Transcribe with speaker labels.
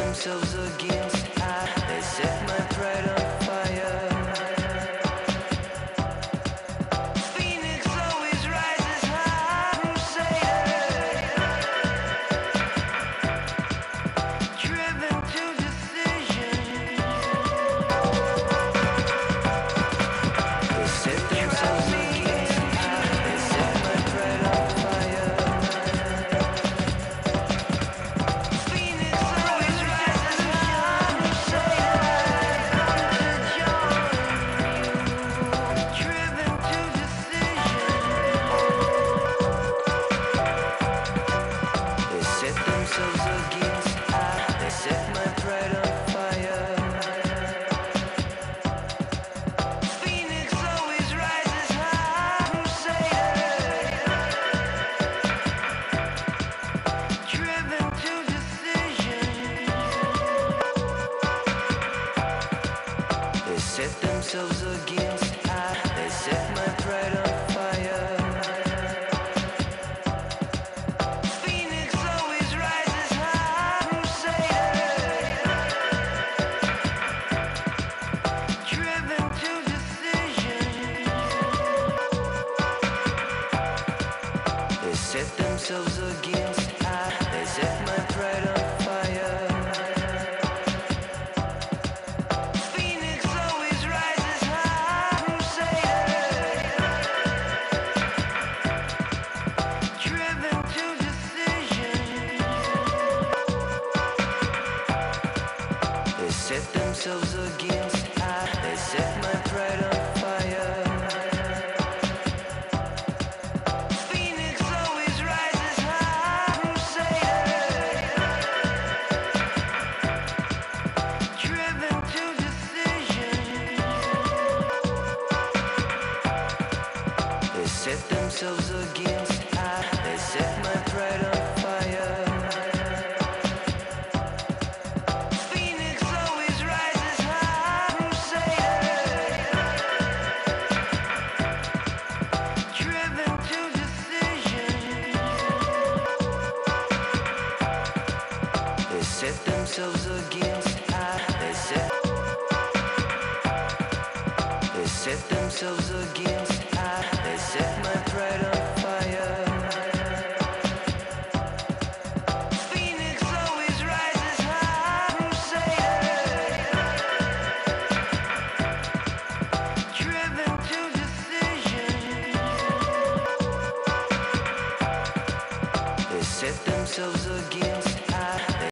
Speaker 1: themselves against I. They set my pride on fire. Phoenix always rises high. Crusader, driven to decision. They set themselves against I. They set my pride on fire. Phoenix always rises high. Driven to decision. They set themselves against I. They set my pride on fire. Phoenix always rises high. Crusader, driven to decision. They set themselves against I. They set my pride on fire. Phoenix always rises high. Crusader, driven to decision. They set themselves against I. They set my pride on fire. Phoenix always rises high. Crusader, driven to decision. They set themselves against I. They set my pride on fire. Phoenix always rises high. Crusader, driven to decision. They set themselves against I. They set my pride on fire. Phoenix always rises high. Crusader, driven to decision. They set themselves against I. They set themselves against I. They set my pride on fire. Phoenix always rises high. Crusader, driven to decision. They set themselves against